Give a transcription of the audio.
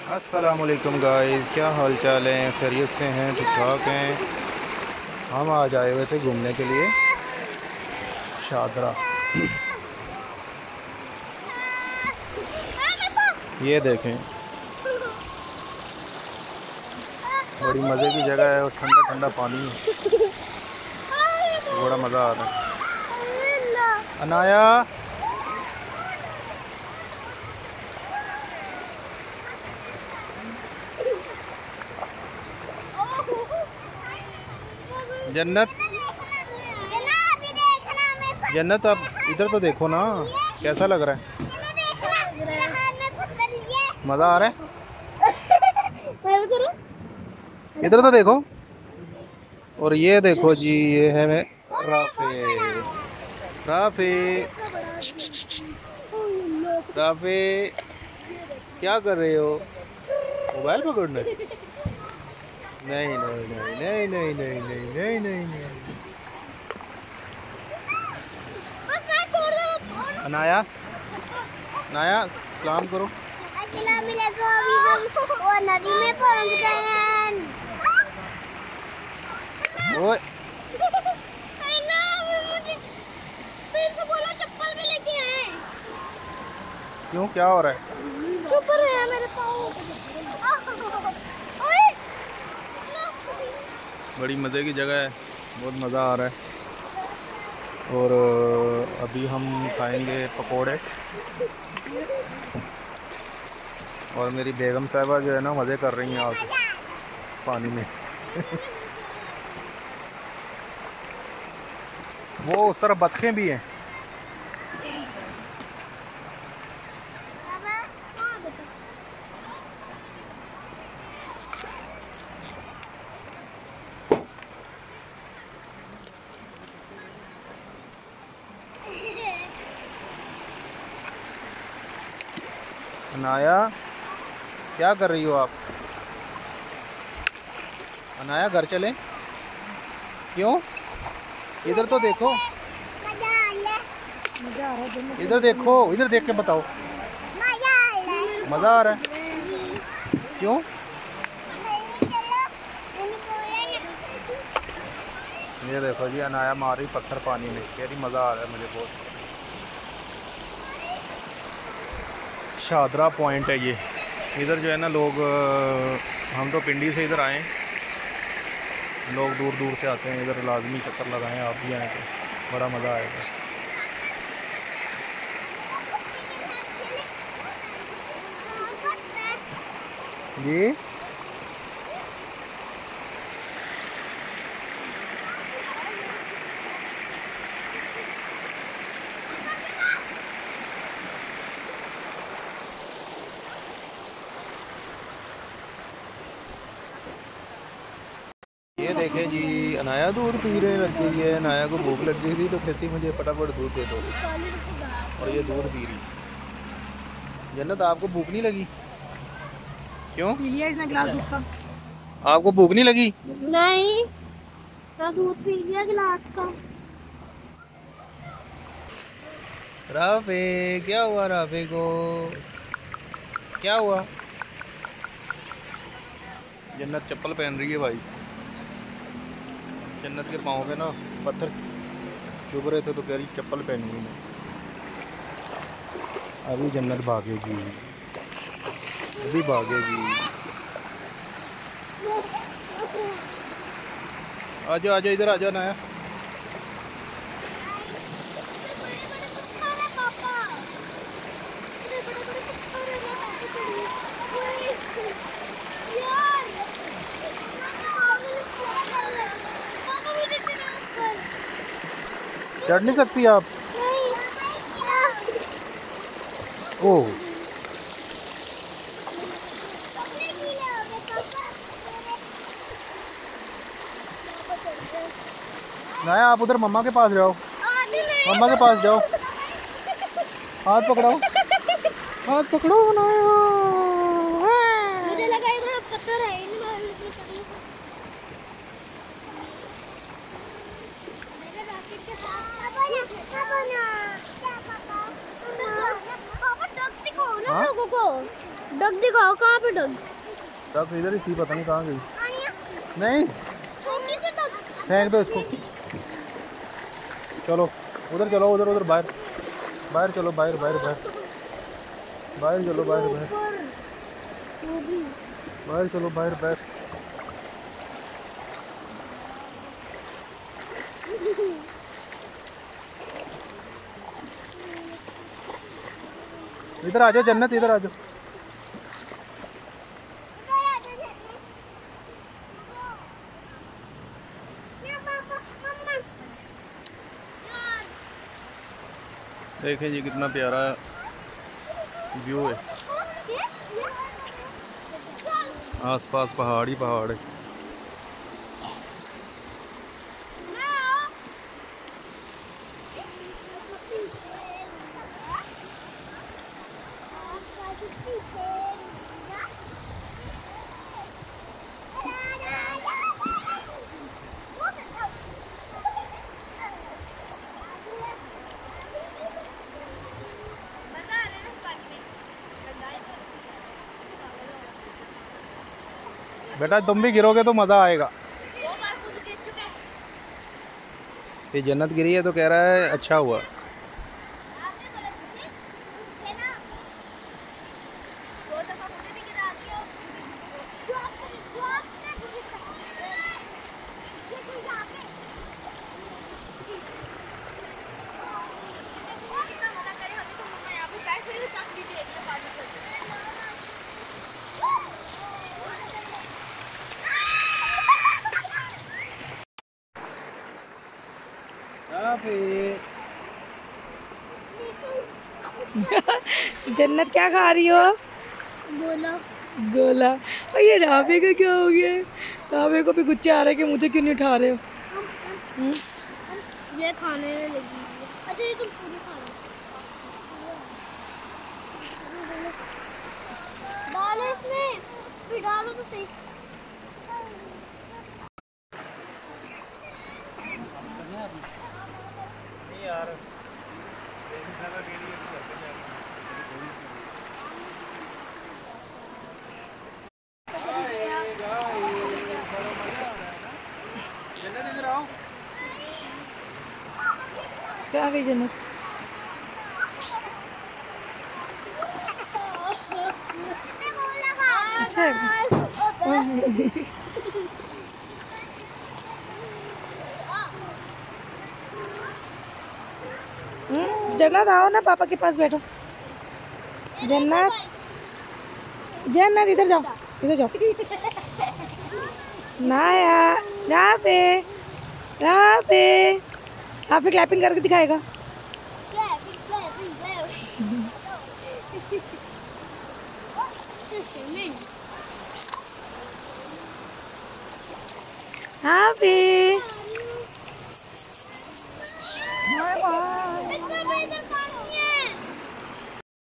अस्सलामुअलैकुम गाइस, क्या हाल चाल है? खैरियत से हैं? ठीक ठाक हैं। हम आज आए हुए थे घूमने के लिए शादरा। ये देखें, बड़ी मज़े की जगह है और ठंडा ठंडा पानी है, तो बड़ा मज़ा आ रहा है। अनाया, जन्नत जन्नत, आप इधर तो देखो ना, कैसा लग रहा है? मज़ा आ रहा है? इधर तो देखो। और ये देखो जी, ये है राफे। राफे, राफे, क्या कर रहे हो? मोबाइल पकड़ना? नहीं नहीं नहीं नहीं नहीं नहीं नहीं नहीं नहीं नहीं। अनाया, अनाया, सलाम करो। अस्सलाम वालेकुम। अभी हम वो नदी में पहुंच गए हैं। ओए, फिर से बोलो, चप्पल भी लेके आए। क्यों, क्या हो रहा है? चुप रहे मेरे पाँव। ओए, बड़ी मज़े की जगह है, बहुत मज़ा आ रहा है। और अभी हम खाएंगे पकोड़े। और मेरी बेगम साहिबा जो है ना, मज़े कर रही हैं आके पानी में। वो उस तरफ बतखें भी हैं। अनाया, क्या कर रही हो आप? अनाया, घर चलें? क्यों? इधर तो देखो, इधर देखो, इधर देख के बताओ। मज़ा आ रहा है? क्यों? ये देखो जी, अनाया मार रही पत्थर पानी में, कह रही मज़ा आ रहा है मुझे बहुत। शादरा पॉइंट है ये। इधर जो है ना लोग, हम तो पिंडी से इधर आए, लोग दूर दूर से आते हैं इधर, लाजमी चक्कर लगाएं, आप भी आए तो बड़ा मज़ा आएगा। जी, ये देखें जी, अनाया दूध पी रहे लग गई है। अनाया को भूख लग गई थी तो कहती मुझे फटाफट दूध दे दो, और ये दूध पी रही। जन्नत, आपको भूख नहीं लगी? क्यों? पी लिया इसने गिलास दूध का। आपको भूख नहीं लगी? नहीं, तो दूध पी लिया गिलास का। राफे, क्या हुआ राफे को? क्या हुआ? जन्नत चप्पल पहन रही है भाई। जन्नत के पाँव पे ना पत्थर चुभ रहे थे तो कह रही चप्पल पहनी हुई मैं। अभी जन्नत भागेगी, अभी भागेगी। आजा आजा, इधर आजा ना। चढ़ नहीं सकती आप? ओह, नाया, आप उधर मम्मा के पास जाओ, मम्मा के पास जाओ। हाथ पकड़ाओ, हाथ पकड़ो नाया। मुझे लगा इधर पत्थर है। हाँ? लोगों को डक दिखाओ कहाँ पे डग? डक इधर ही थी, पता नहीं कहाँ गई। नहीं फेंक दो इसको। चलो उधर चलो, उधर उधर बाहर बाहर चलो, बाहर बाहर बाहर बाहर चलो, बाहर बाहर बाहर चलो, बाहर बाहर। इधर आ जाओ जन्नत, इधर आ जाओ। देखें जी कितना प्यारा व्यू है, आसपास पहाड़ ही पहाड़ है। बेटा तुम भी गिरोगे तो मज़ा आएगा। ये जन्नत गिरी है तो कह रहा है अच्छा हुआ। जन्नत क्या खा रही हो? गोला। गोला। और ये राबे का क्या हो गया? राबे को भी गुस्से आ रहे कि मुझे क्यों नहीं उठा रहे हो? ये खाने में लगी है। अच्छा ये तुम पूरी खा लो। डालो इसमें, फिर डालो तो सही। नहीं यार जन्नत इधर आओ। क्या आ गई जन्नत? अच्छा है। जन्नत आओ ना, पापा के पास बैठो। जन्नत, जन्नत इधर जाओ, इधर जाओ। नाया, राफे, राफे, राफे क्लैपिंग करके दिखाएगा। राफे।